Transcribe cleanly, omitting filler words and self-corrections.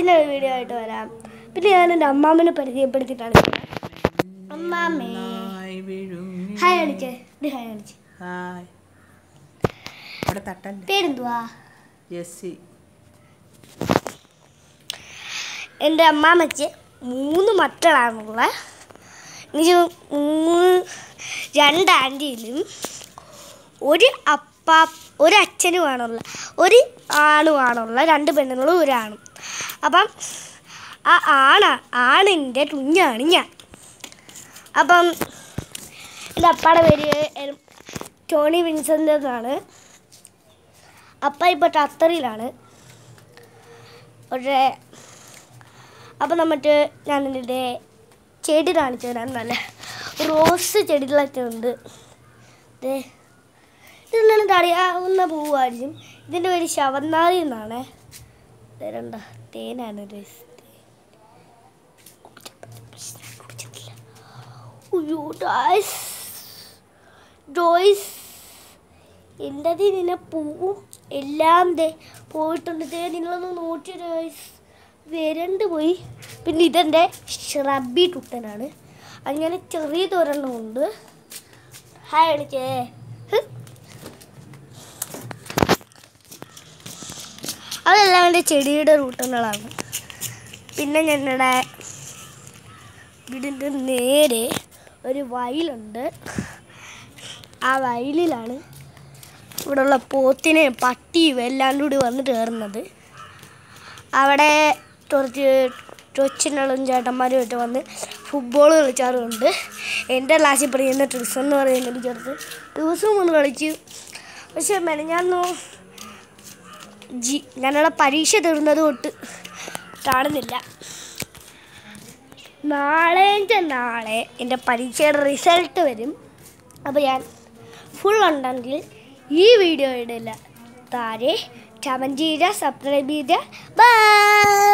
പിന്നെ ഒരു വീഡിയോ ആയിട്ട് വരാം. പിന്നെ ഞാൻ എൻ്റെ അമ്മാമ്മനെ പരിചയപ്പെടുത്തിയിട്ടാണ്. അമ്മാമ്മേ ഹായ് കാണിച്ചേ. ഹായ് കാണിച്ചേ. പേരെന്തുവാ? എൻ്റെ അമ്മാമ്മയ്ക്ക് 3 മക്കളാണുള്ളത്. എനിക്ക് 2 ആൻറ്റിയിലും ഒരു അച്ഛനുമാണുള്ള, ഒരു ആണുമാണുള്ള, 2 പെണ്ണുങ്ങളും ഒരാണും. അപ്പം ആ ആണിൻ്റെ കുഞ്ഞാണ് ഞാൻ. അപ്പം എൻ്റെ അപ്പയുടെ പേര് ടോണി വിൻസെൻ്റ് എന്നാണ്. അപ്പ ഇപ്പോൾ ഖത്തറിലാണ്. അപ്പം നമുക്ക് ഞാനെൻ്റെ ചെടി കാണിച്ചു തരാൻ. നല്ല റോസ് ചെടികളൊക്കെ ഉണ്ട്. ഇതെല്ലാം തടയാവുന്ന പൂവായിരിക്കും. ഇതിൻ്റെ പേര് ശവന്നാരി എന്നാണ്. തരണ്ട തേനാണ്. എൻ്റെ നിന്നെ പൂവും എല്ലാം പോയിട്ടുണ്ട്. നിങ്ങളൊന്ന് നോക്കി വരണ്ട് പോയി. പിന്നെ ഇതെൻ്റെ ഷ്രബി കുട്ടനാണ്. അങ്ങനെ ചെറിയ തോരെണ്ണമുണ്ട്. ഹായ് അടിക്കേ. അതെല്ലാം എൻ്റെ ചെടിയുടെ റൂട്ടുകളാണ്. പിന്നെ ഞങ്ങളുടെ വീടിൻ്റെ നേരെ ഒരു വയലുണ്ട്. ആ വയലിലാണ് ഇവിടെയുള്ള പോത്തിനെയും പട്ടിയും എല്ലാം കൂടി വന്ന് കയറുന്നത്. അവിടെ കുറച്ച് കൊച്ചുങ്ങളും ചേട്ടന്മാരും ആയിട്ട് വന്ന് ഫുട്ബോൾ കളിച്ചാറുണ്ട്. എൻ്റെ ക്ലാസ്സിൽ പഠിക്കുന്ന ട്രിസൺ എന്ന് പറയുന്നൊരു ചെറുത്ത് ദിവസവും ഒന്ന് കളിച്ചു. പക്ഷേ ഞങ്ങളുടെ പരീക്ഷ തീർന്നത് തൊട്ട് കാണുന്നില്ല. നാളെ എൻ്റെ പരീക്ഷയുടെ റിസൾട്ട് വരും. അപ്പോൾ ഞാൻ ഫുൾ ഉണ്ടെങ്കിൽ ഈ വീഡിയോ ഇടില്ല. താഴെ കമൻറ്റ് ചെയ്യുക, സബ്സ്ക്രൈബ് ചെയ്യുക. ബൈ.